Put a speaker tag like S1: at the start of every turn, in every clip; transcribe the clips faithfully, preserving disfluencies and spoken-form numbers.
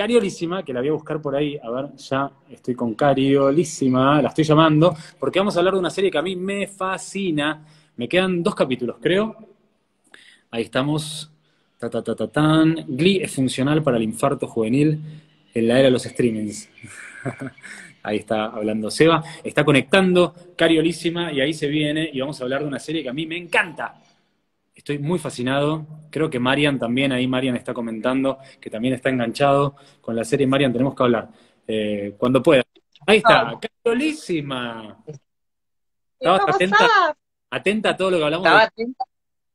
S1: Cariolísima, que la voy a buscar por ahí, a ver, ya estoy con Cariolísima, la estoy llamando, porque vamos a hablar de una serie que a mí me fascina. Me quedan dos capítulos, creo. Ahí estamos. Ta, ta, ta, ta, tan. Glee es funcional para el infarto juvenil en la era de los streamings. Ahí está hablando Seba. Está conectando Cariolísima y ahí se viene y vamos a hablar de una serie que a mí me encanta. Estoy muy fascinado. Creo que Marian también, ahí Marian está comentando, que también está enganchado con la serie. Marian, tenemos que hablar. Eh, cuando pueda. Ahí está, Cariolísima.
S2: ¿Qué
S1: Estabas atenta,
S2: pasa?
S1: atenta a todo lo que hablamos
S2: Estaba
S1: de...
S2: atenta.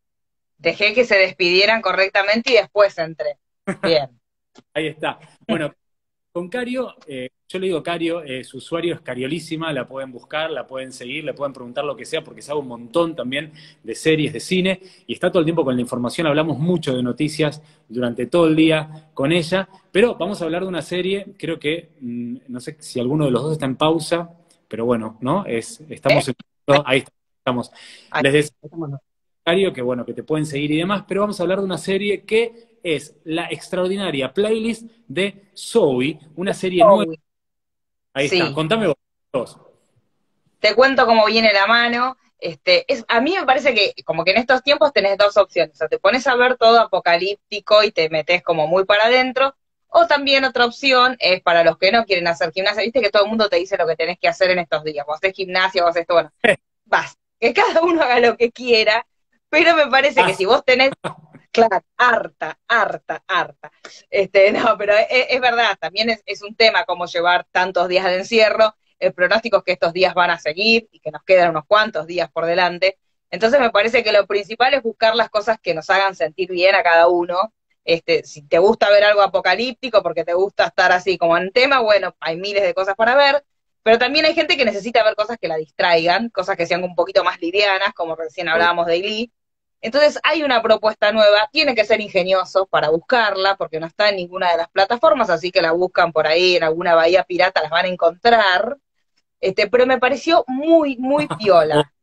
S2: Dejé que se despidieran correctamente y después entré. Bien.
S1: Ahí está. Bueno, con Cario, eh, yo le digo Cario, eh, su usuario es Cariolísima, la pueden buscar, la pueden seguir, le pueden preguntar lo que sea, porque sabe un montón también de series, de cine, y está todo el tiempo con la información, hablamos mucho de noticias durante todo el día con ella, pero vamos a hablar de una serie, creo que, mmm, no sé si alguno de los dos está en pausa, pero bueno, ¿no? Es,
S2: ¿Eh?
S1: estamos en... Ahí estamos.
S2: Ay,
S1: Les decía,
S2: estamos-
S1: Cario, que bueno, que te pueden seguir y demás, pero vamos a hablar de una serie que es la extraordinaria playlist de Zoe, una serie nueva.
S2: Zoe.
S1: Ahí está,
S2: Sí.
S1: contame vos.
S2: Te cuento cómo viene la mano. Este, es, a mí me parece que como que en estos tiempos tenés dos opciones. O sea, te pones a ver todo apocalíptico y te metes como muy para adentro. O también otra opción es para los que no quieren hacer gimnasia. Viste que todo el mundo te dice lo que tenés que hacer en estos días. Vos haces gimnasia, vos haces esto. Bueno, vas. Que cada uno haga lo que quiera. Pero me parece que
S1: Ah,
S2: si vos tenés, claro, harta, harta, harta. Este, no, pero es, es verdad, también es, es un tema cómo llevar tantos días de encierro. El pronóstico es que estos días van a seguir y que nos quedan unos cuantos días por delante. Entonces me parece que lo principal es buscar las cosas que nos hagan sentir bien a cada uno. Este, si te gusta ver algo apocalíptico porque te gusta estar así como en tema, bueno, hay miles de cosas para ver, pero también hay gente que necesita ver cosas que la distraigan, cosas que sean un poquito más livianas, como recién hablábamos de Glee. Entonces hay una propuesta nueva, tiene que ser ingeniosos para buscarla, porque no está en ninguna de las plataformas, así que la buscan por ahí en alguna bahía pirata, las van a encontrar. Este, pero me pareció muy, muy
S1: oh,
S2: piola.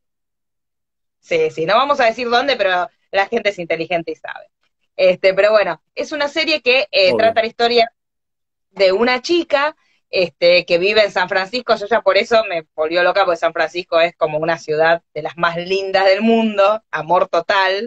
S2: Sí, sí, no vamos a decir dónde, pero la gente es inteligente y sabe. Este, pero bueno, es una serie que eh,
S1: obvio.
S2: trata la historia de una chica este, que vive en San Francisco. Yo ya por eso me volvió loca, porque San Francisco es como una ciudad de las más lindas del mundo, amor total,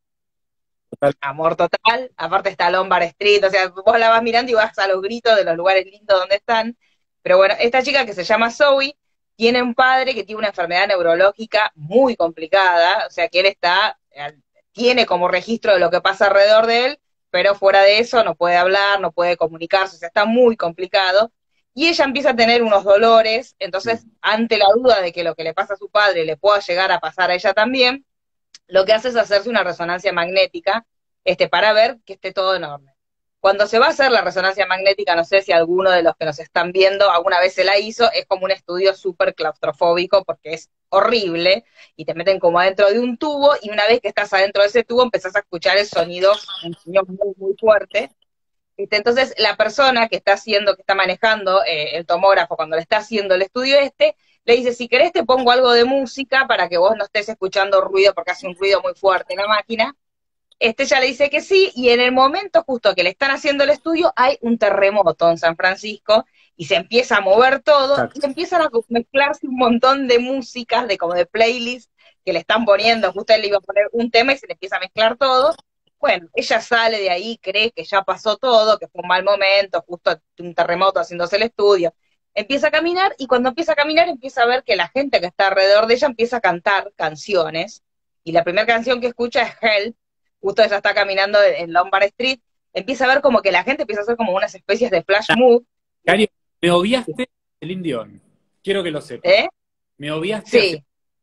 S1: Total.
S2: amor total. Aparte está Lombard Street, o sea, vos la vas mirando y vas a los gritos de los lugares lindos donde están. Pero bueno, esta chica que se llama Zoe tiene un padre que tiene una enfermedad neurológica muy complicada, o sea que él está, tiene como registro de lo que pasa alrededor de él, pero fuera de eso no puede hablar, no puede comunicarse, o sea, está muy complicado. Y ella empieza a tener unos dolores, entonces ante la duda de que lo que le pasa a su padre le pueda llegar a pasar a ella también, lo que hace es hacerse una resonancia magnética este, para ver que esté todo en orden. Cuando se va a hacer la resonancia magnética, no sé si alguno de los que nos están viendo alguna vez se la hizo, es como un estudio súper claustrofóbico porque es horrible y te meten como adentro de un tubo y una vez que estás adentro de ese tubo empezás a escuchar el sonido, un sonido muy, muy fuerte. Entonces la persona que está haciendo, que está manejando eh, el tomógrafo cuando le está haciendo el estudio este, le dice, si querés te pongo algo de música para que vos no estés escuchando ruido porque hace un ruido muy fuerte en la máquina. Este ya le dice que sí, y en el momento justo que le están haciendo el estudio, hay un terremoto en San Francisco, y se empieza a mover todo, y
S1: Exacto.
S2: empiezan a mezclarse un montón de músicas, de como de playlists, que le están poniendo, justo él le iba a poner un tema y se le empieza a mezclar todo. Bueno, ella sale de ahí, cree que ya pasó todo, que fue un mal momento, justo un terremoto haciéndose el estudio. Empieza a caminar, y cuando empieza a caminar, empieza a ver que la gente que está alrededor de ella empieza a cantar canciones, y la primera canción que escucha es Help, justo ella está caminando en Lombard Street, empieza a ver como que la gente empieza a hacer como unas especies de flash move.
S1: Cari, me obviaste Celine Dion. Quiero que lo sepas.
S2: ¿Eh?
S1: Me obviaste a Celine
S2: Sí,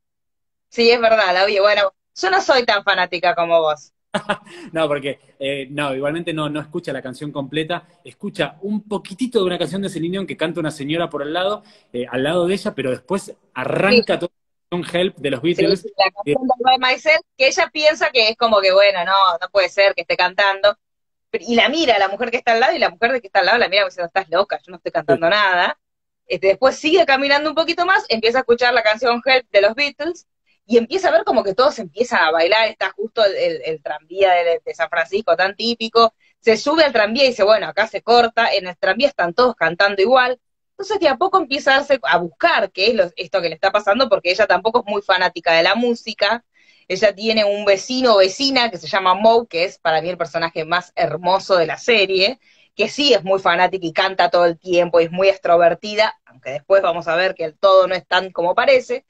S2: sí, es verdad, la vi. Bueno, yo no soy tan fanática como vos.
S1: Dion. No, porque, eh, no, igualmente no, no escucha la canción completa, escucha un poquitito de una canción de Celine Dion que canta una señora por el lado, eh, al lado de ella, pero después
S2: Sí,
S1: arranca todo con Help de los
S2: sí,
S1: Beatles.
S2: sí, la
S1: Eh,
S2: canción de By Myself, que ella piensa que es como que, bueno, no, no puede ser que esté cantando. Y la mira a la mujer que está al lado, y la mujer de que está al lado la mira diciendo, estás loca, yo no estoy cantando nada. Este, después sigue caminando un poquito más, empieza a escuchar la canción Help de los Beatles, y empieza a ver como que todos empiezan a bailar, está justo el, el, el tranvía de, de, San Francisco, tan típico, se sube al tranvía y dice, bueno, acá se corta, en el tranvía están todos cantando igual. Entonces de a poco empieza a, darse, a buscar qué es lo, esto que le está pasando, porque ella tampoco es muy fanática de la música. Ella tiene un vecino o vecina que se llama Moe, que es para mí el personaje más hermoso de la serie, que sí es muy fanática y canta todo el tiempo y es muy extrovertida, aunque después vamos a ver que el todo no es tan como parece.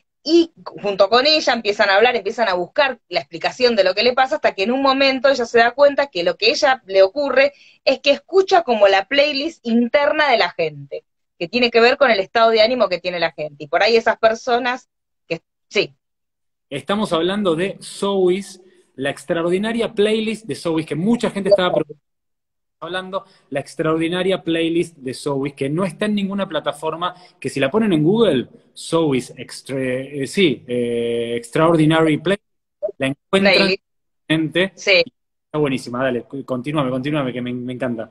S2: Y junto con ella empiezan a hablar, empiezan a buscar la explicación de lo que le pasa, hasta que en un momento ella se da cuenta que lo que a ella le ocurre es que escucha como la playlist interna de la gente, que tiene que ver con el estado de ánimo que tiene la gente. Y por ahí esas personas que, sí.
S1: Estamos hablando de Zoey's, la extraordinaria playlist de Zoey's, que mucha gente estaba preguntando, hablando, la extraordinaria playlist de Zoey's, que no está en ninguna plataforma, que si la ponen en Google, Zoey's, extra, eh, sí, eh, Extraordinary Playlist, la encuentran, gente,
S2: sí.
S1: Está buenísima, dale, continúame, continúame, que me, me encanta.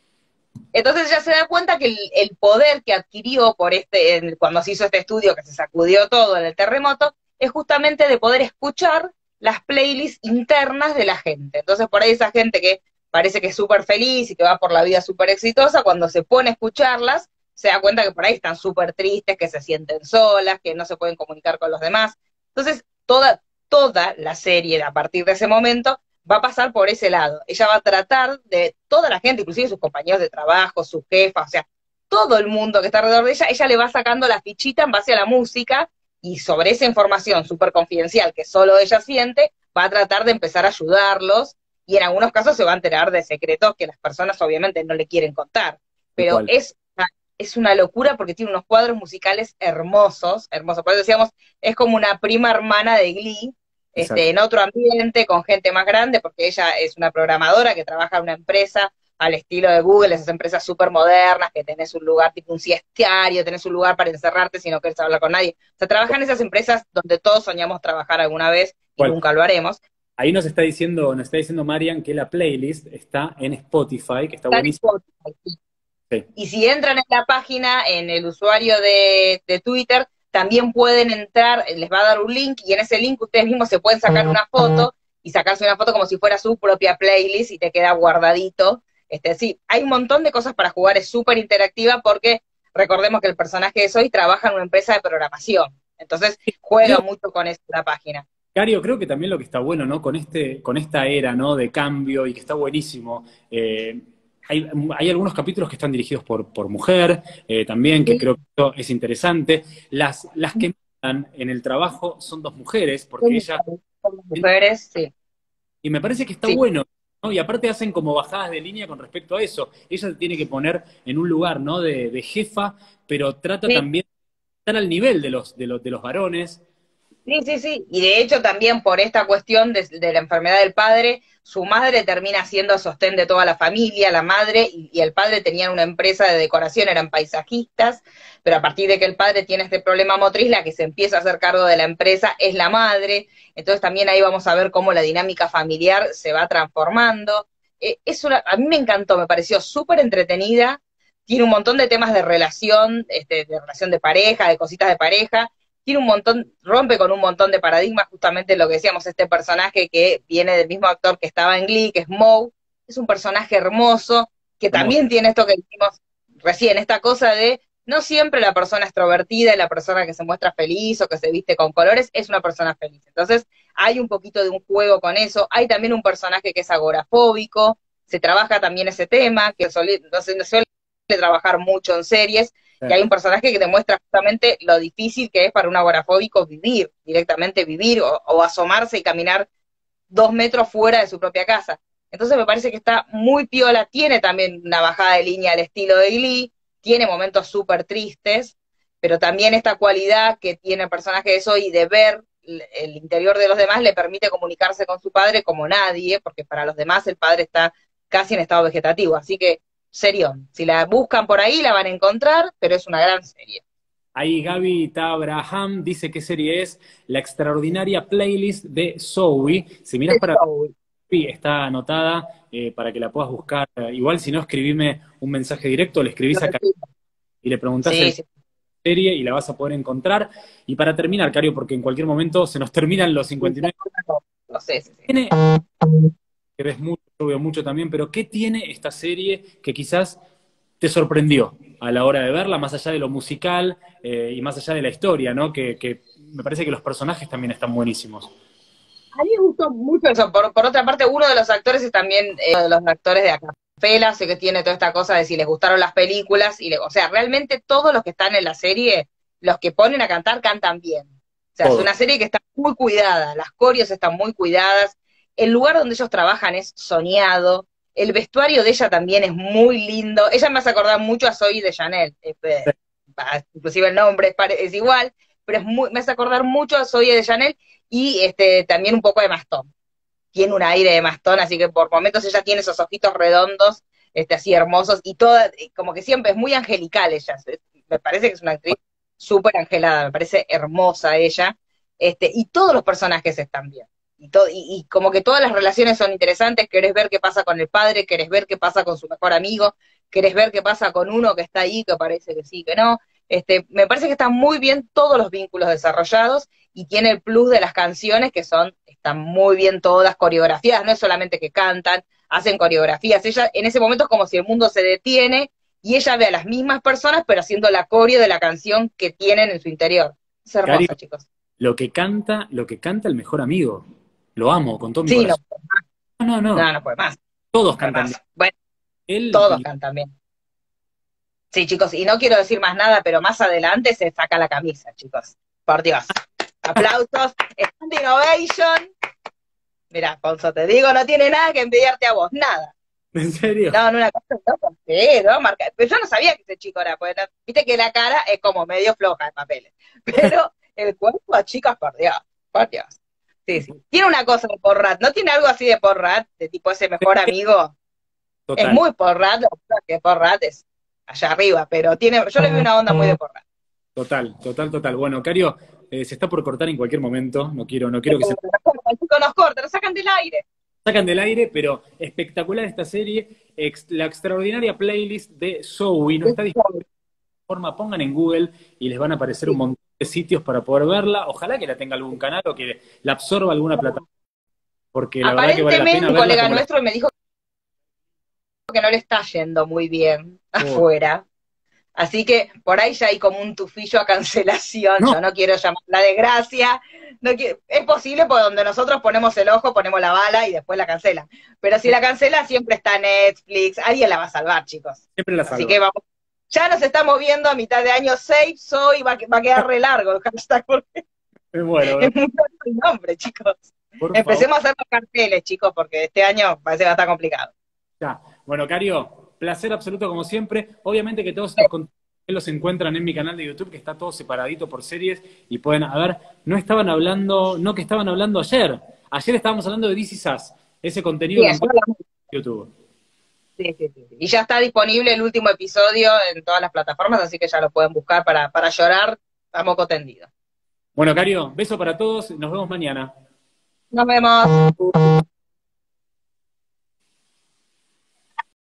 S2: Entonces ella se da cuenta que el, el poder que adquirió por este, cuando se hizo este estudio, que se sacudió todo en el terremoto, es justamente de poder escuchar las playlists internas de la gente. Entonces por ahí esa gente que parece que es súper feliz y que va por la vida súper exitosa, cuando se pone a escucharlas, se da cuenta que por ahí están súper tristes, que se sienten solas, que no se pueden comunicar con los demás. Entonces, toda, toda la serie, a partir de ese momento, va a pasar por ese lado. Ella va a tratar de toda la gente, inclusive sus compañeros de trabajo, sus jefas, o sea, todo el mundo que está alrededor de ella, ella le va sacando la fichita en base a la música, y sobre esa información súper confidencial que solo ella siente, va a tratar de empezar a ayudarlos, y en algunos casos se va a enterar de secretos que las personas obviamente no le quieren contar. Pero es, es una locura porque tiene unos cuadros musicales hermosos, hermosos. Por eso decíamos, es como una prima hermana de Glee, este, en otro ambiente, con gente más grande, porque ella es una programadora que trabaja en una empresa al estilo de Google, esas empresas súper modernas, que tenés un lugar tipo un siestario, tenés un lugar para encerrarte si no querés hablar con nadie. O sea, trabaja en esas empresas donde todos soñamos trabajar alguna vez y ¿Cuál? Nunca lo haremos.
S1: Ahí nos está diciendo, nos está diciendo Marian que la playlist está en Spotify, que está, está buenísima.
S2: Sí. Sí. Y si entran en la página, en el usuario de, de Twitter, también pueden entrar, les va a dar un link, y en ese link ustedes mismos se pueden sacar una foto, y sacarse una foto como si fuera su propia playlist, y te queda guardadito. Este, sí, hay un montón de cosas para jugar, es súper interactiva, porque recordemos que el personaje de Zoe trabaja en una empresa de programación, entonces juega mucho con esta página.
S1: Cario, creo que también lo que está bueno, ¿no? Con este, con esta era, ¿no? De cambio, y que está buenísimo. Eh, hay, hay algunos capítulos que están dirigidos por, por mujer, eh, también, que sí. Creo que esto es interesante. Las, las que están en el trabajo son dos mujeres, porque sí, ellas...
S2: Son mujeres, sí.
S1: Y me parece que está sí. bueno, ¿no? Y aparte hacen como bajadas de línea con respecto a eso. Ella se tiene que poner en un lugar, ¿no? De, de jefa, pero trata sí. también de estar al nivel de los, de los, de los varones.
S2: Sí, sí, sí, y de hecho también por esta cuestión de, de la enfermedad del padre, su madre termina siendo sostén de toda la familia, la madre y, y el padre tenían una empresa de decoración, eran paisajistas, pero a partir de que el padre tiene este problema motriz, la que se empieza a hacer cargo de la empresa es la madre, entonces también ahí vamos a ver cómo la dinámica familiar se va transformando. Eh, es una, a mí me encantó, me pareció súper entretenida, tiene un montón de temas de relación, este, de relación de pareja, de cositas de pareja, tiene un montón, rompe con un montón de paradigmas, justamente lo que decíamos, este personaje que viene del mismo actor que estaba en Glee, que es Moe, es un personaje hermoso, que también ¿Cómo? Tiene esto que dijimos recién, esta cosa de no siempre la persona extrovertida y la persona que se muestra feliz o que se viste con colores es una persona feliz. Entonces hay un poquito de un juego con eso, hay también un personaje que es agorafóbico, se trabaja también ese tema, que suele, no se suele trabajar mucho en series, y hay un personaje que demuestra justamente lo difícil que es para un agorafóbico vivir, directamente vivir, o, o asomarse y caminar dos metros fuera de su propia casa. Entonces me parece que está muy piola, tiene también una bajada de línea al estilo de Glee, tiene momentos súper tristes, pero también esta cualidad que tiene el personaje de Zoe de ver el interior de los demás le permite comunicarse con su padre como nadie, porque para los demás el padre está casi en estado vegetativo, así que serión. Si la buscan por ahí la van a encontrar, pero es una gran serie.
S1: Ahí Gaby Tabraham dice qué serie es La extraordinaria playlist de Zoe. Si miras para Zoe, está anotada eh, para que la puedas buscar. Igual si no, escribime un mensaje directo, le escribís acá y le preguntás sí, el sí. serie y la vas a poder encontrar. Y para terminar, Cario, porque en cualquier momento se nos terminan los cincuenta y nueve.
S2: No sé, sí, sí.
S1: ¿Tiene, querés mucho, yo veo mucho también, pero ¿qué tiene esta serie que quizás te sorprendió a la hora de verla, más allá de lo musical eh, y más allá de la historia, ¿no? Que, que me parece que los personajes también están buenísimos.
S2: A mí me gustó mucho eso. Por, por otra parte, uno de los actores es también eh, uno de los actores de Acapela, sé que tiene toda esta cosa de si les gustaron las películas, y le, o sea, realmente todos los que están en la serie, los que ponen a cantar, cantan bien. O sea, es
S1: Todo.
S2: una serie que está muy cuidada, las coreos están muy cuidadas, el lugar donde ellos trabajan es soñado, el vestuario de ella también es muy lindo, ella me hace acordar mucho a Zoe de Chanel, eh, eh, inclusive el nombre es, pare, es igual, pero es muy, me hace acordar mucho a Zoe de Chanel, y este también un poco de Mastón. Tiene un aire de Mastón, así que por momentos ella tiene esos ojitos redondos, este, así hermosos, y toda, como que siempre es muy angelical ella. Me parece que es una actriz súper angelada, me parece hermosa ella, este, y todos los personajes están bien. Y, to, y, y como que todas las relaciones son interesantes, querés ver qué pasa con el padre, querés ver qué pasa con su mejor amigo, querés ver qué pasa con uno que está ahí, que parece que sí, que no. Este, me parece que están muy bien todos los vínculos desarrollados, y tiene el plus de las canciones que son, están muy bien todas coreografiadas, no es solamente que cantan, hacen coreografías. Ella en ese momento es como si el mundo se detiene y ella ve a las mismas personas pero haciendo la coreo de la canción que tienen en su interior. Es
S1: Cari,
S2: hermosa, chicos.
S1: lo que canta, lo que canta el mejor amigo. Lo amo con todo mi
S2: Sí, no,
S1: corazón. No, no, no.
S2: no, no puede más,
S1: Todos
S2: puede
S1: cantan bien.
S2: más. Bueno,
S1: Él
S2: todos
S1: y
S2: cantan bien. Sí, chicos, y no quiero decir más nada, pero más adelante se saca la camisa, chicos. Por Dios. Aplausos. Standing ovation. Mira, Ponzo, te digo, no tiene nada que envidiarte a vos, nada.
S1: ¿En serio?
S2: No, no, una cosa loca. Sí, no, marca. Pero yo no sabía que ese chico era, pues, no, viste que la cara es como medio floja de papeles. Pero el cuerpo, chicas, por Dios, por Dios. Sí, sí. Tiene una cosa de Porrat, ¿no tiene algo así de Porrat, de tipo ese mejor amigo? Es
S1: Total.
S2: muy Porrat, lo que pasa es que Porrat es allá arriba, pero tiene, yo le vi una onda muy de Porrat.
S1: Total, total, total. Bueno, Cario, eh, se está por cortar en cualquier momento. No quiero, no quiero que se
S2: El chico nos corta, nos sacan del aire.
S1: sacan del aire, pero espectacular esta serie. Ex- la extraordinaria playlist de Zoe no está disponible de forma, pongan en Google y les van a aparecer un montón de sitios para poder verla. Ojalá que la tenga algún canal o que la absorba alguna plataforma, porque la verdad que vale la
S2: Aparentemente,
S1: pena
S2: un
S1: verla
S2: colega
S1: como la...
S2: nuestro me dijo que no le está yendo muy bien
S1: Oh,
S2: afuera. Así que por ahí ya hay como un tufillo a cancelación.
S1: no,
S2: Yo no quiero llamarla desgracia. No quiero, es posible porque donde nosotros ponemos el ojo, ponemos la bala y después la cancelan. Pero si la cancela, siempre está Netflix. Alguien la va a salvar, chicos.
S1: siempre la
S2: Así
S1: salva.
S2: que vamos. Ya nos estamos viendo a mitad de año. Safe Soy, va, va a quedar re largo el hashtag porque
S1: Me muero,
S2: es muy largo el nombre, chicos.
S1: por favor.
S2: Empecemos a hacer los carteles, chicos, porque este año parece que va a estar complicado.
S1: Ya. Bueno, Cario, placer absoluto como siempre. Obviamente que todos estos contenidos los encuentran en mi canal de YouTube, que está todo separadito por series, y pueden, a ver, no estaban hablando, no que estaban hablando ayer. Ayer estábamos hablando de This Is Us. Ese contenido
S2: Sí,
S1: lo
S2: ayer
S1: encuentran
S2: hablamos.
S1: en YouTube.
S2: Sí, sí, sí, sí. Y ya está disponible el último episodio en todas las plataformas, así que ya lo pueden buscar para, para llorar a moco tendido.
S1: Bueno, Cario, beso para todos, nos vemos mañana.
S2: Nos vemos.